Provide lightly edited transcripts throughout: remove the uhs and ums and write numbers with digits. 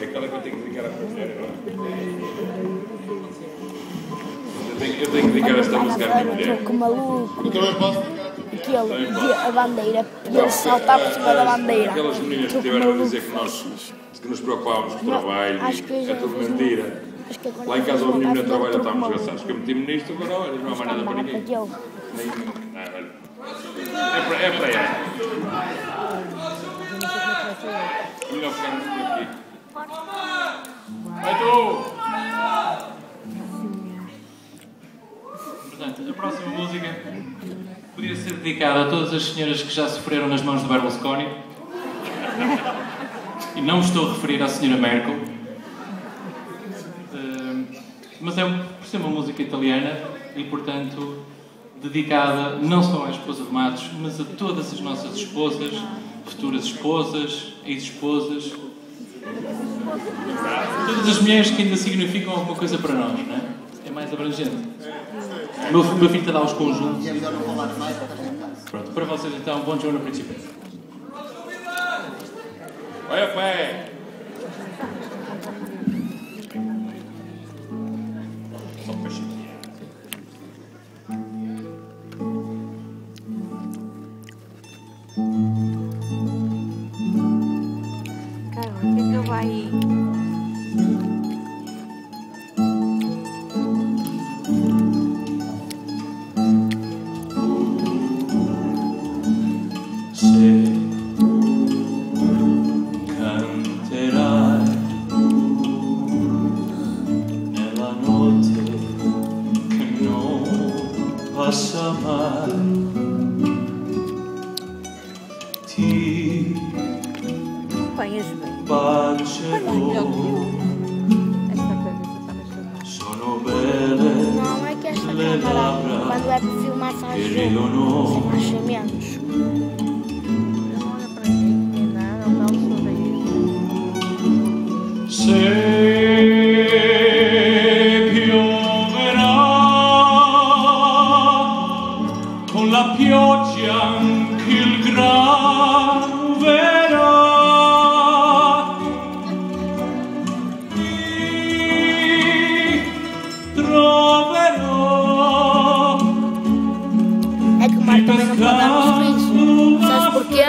É aquela que eu tenho que dedicar à minha mulher agora. Eu tenho que dedicar esta música à minha mulher. Que maluco. Eu também posso. Aquele dia a bandeira e ele saltar por cima da bandeira. Aquelas meninas que tiveram a dizer que nos preocupávamos com o trabalho, é tudo mentira. Lá em casa o menino não trabalha, estamos gastados. Que eu meti-me nisto, agora olha, não há mais nada para ninguém. É para ela. Melhor ficarmos por aqui. Vai tu! Portanto, a próxima música podia ser dedicada a todas as senhoras que já sofreram nas mãos de Berlusconi. E não me estou a referir à senhora Merkel. Mas é por ser uma música italiana e, portanto, dedicada não só à esposa de Matos, mas a todas as nossas esposas, futuras esposas, ex-esposas, todas as mulheres que ainda significam alguma coisa para nós, não é? É mais abrangente. O meu filho está a dar os conjuntos. Pronto, para vocês então, bom giorno principe. Vai a pé! Caramba, o que é que eu vai... Apanhas bem. Não, é que esta câmara, quando é para filmar, faz jogo, sem achamentos. Não olha para mim, nem nada, não sou daí. Se pioverà con la pioggia anche il grano verrà. É que o Mário também não pode dar um sorriso. Sabes porquê?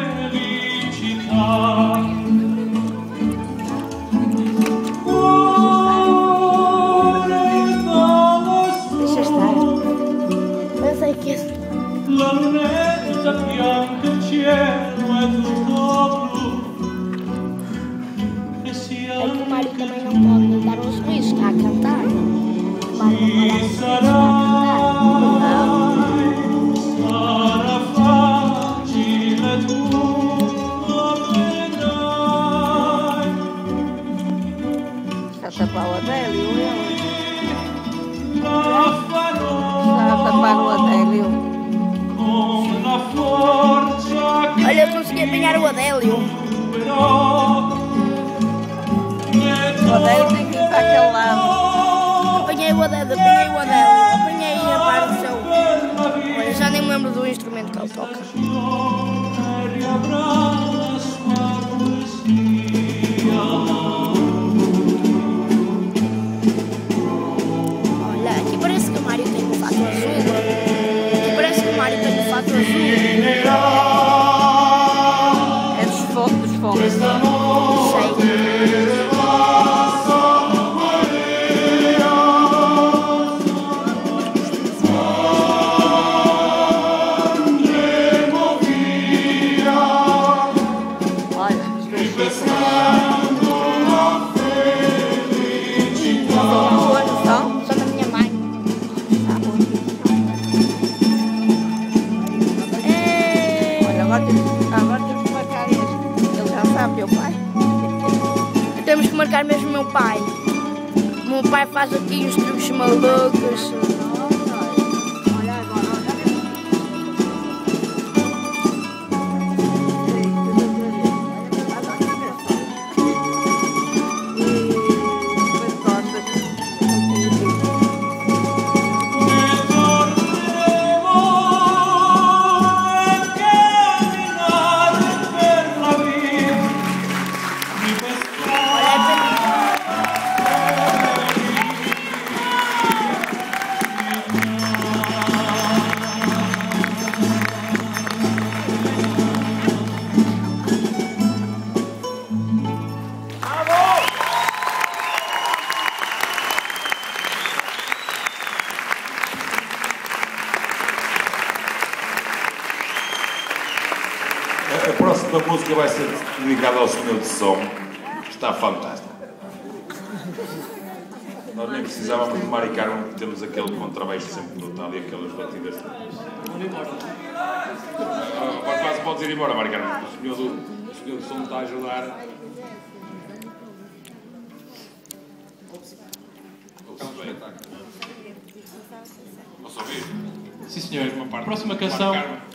Deixa estar. Eu sei que esse... La lunetta bianca, il cielo è tutto blu. É que o Mário também não pode dar um sorriso, está a cantar. O Mário não pode dar um sorriso, está a cantar. Sarà facile, tu vedrai. Está a tapar o Adélio, ele. La farò Está a tapar o Adélio. con la forza che Olha, eu consegui apanhar o Adélio. però. O Adélio tem que ir para aquele lado. Apanhei o Adélio, apanhei a parte do seu... Olha, já nem me lembro do instrumento que ele toca. Olha, aqui parece que o Mário tem um fato azul. Aqui parece que o Mário tem um fato azul. É dos fogos. Sei. Olha, os dois ficam. Só da minha mãe. Olha, agora temos que marcar este. Ele já sabe, meu pai. Temos que marcar mesmo o meu pai. O meu pai faz aqui os truques malucos. Olha agora, Olha música vai ser dedicada ao senhor de som. Está fantástico. Nós nem precisávamos de Mari Carmen, porque temos aquele contrabaixo sempre brutal e aquelas batidas. Quase podes ir embora, Mari Carmen. O senhor de som está a ajudar. Posso ouvir? Sim, senhor. A próxima canção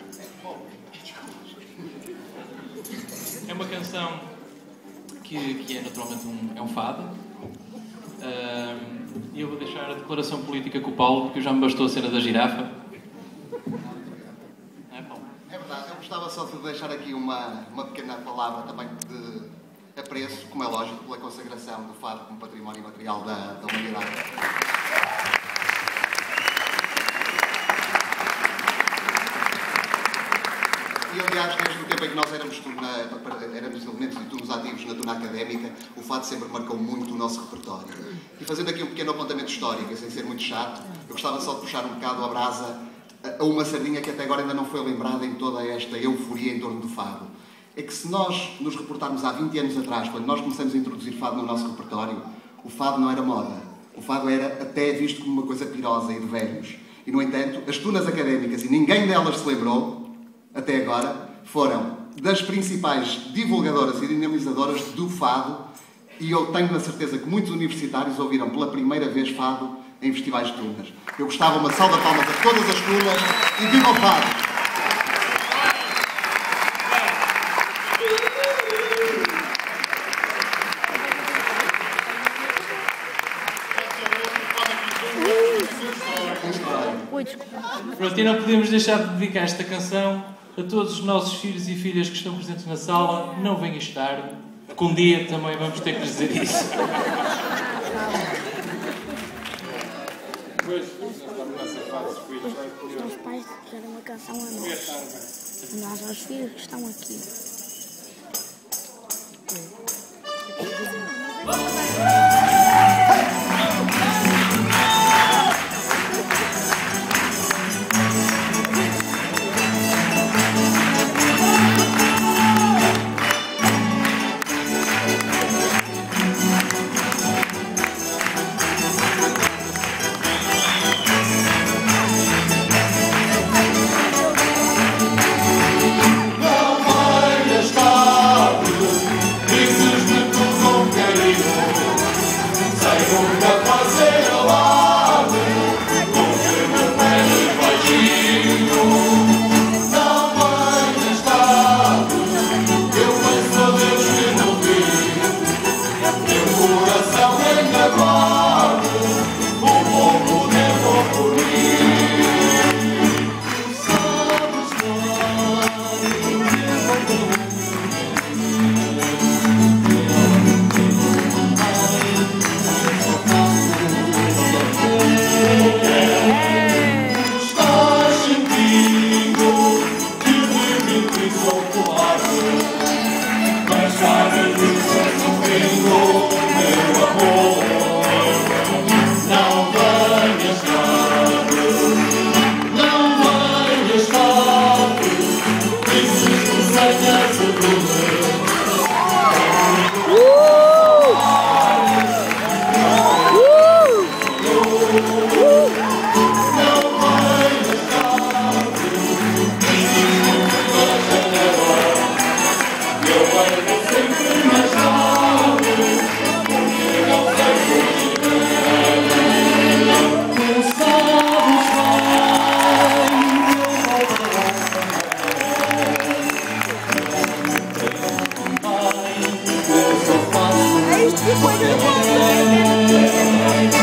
é uma canção que é naturalmente um fado. E eu vou deixar a declaração política com o Paulo, porque já me bastou a cena da girafa. É verdade, eu gostava só de deixar aqui uma pequena palavra também de apreço, como é lógico, pela consagração do fado como património imaterial da humanidade. E, aliás, desde o tempo em que nós éramos elementos e turnos ativos na turma académica, o fado sempre marcou muito o nosso repertório. E fazendo aqui um pequeno apontamento histórico, sem ser muito chato, eu gostava só de puxar um bocado a brasa a uma sardinha que até agora ainda não foi lembrada em toda esta euforia em torno do fado. É que se nós nos reportarmos há 20 anos atrás, quando nós começamos a introduzir fado no nosso repertório, o fado não era moda. O fado era até visto como uma coisa pirosa e de velhos. E, no entanto, as turmas académicas, e ninguém delas se lembrou, até agora, foram das principais divulgadoras e dinamizadoras do fado, e eu tenho a certeza que muitos universitários ouviram pela primeira vez fado em festivais de turmas. Eu gostava uma salva de palmas a todas as turmas e viva o fado! Pronto, e não podemos deixar de dedicar esta canção a todos os nossos filhos e filhas que estão presentes na sala. Não venhas tarde, que um dia também vamos ter que lhes dizer isso. Os nossos pais fizeram uma canção a nós aos filhos que estão aqui.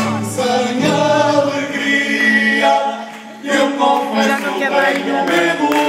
Sem alegria, eu confesso, tenho medo.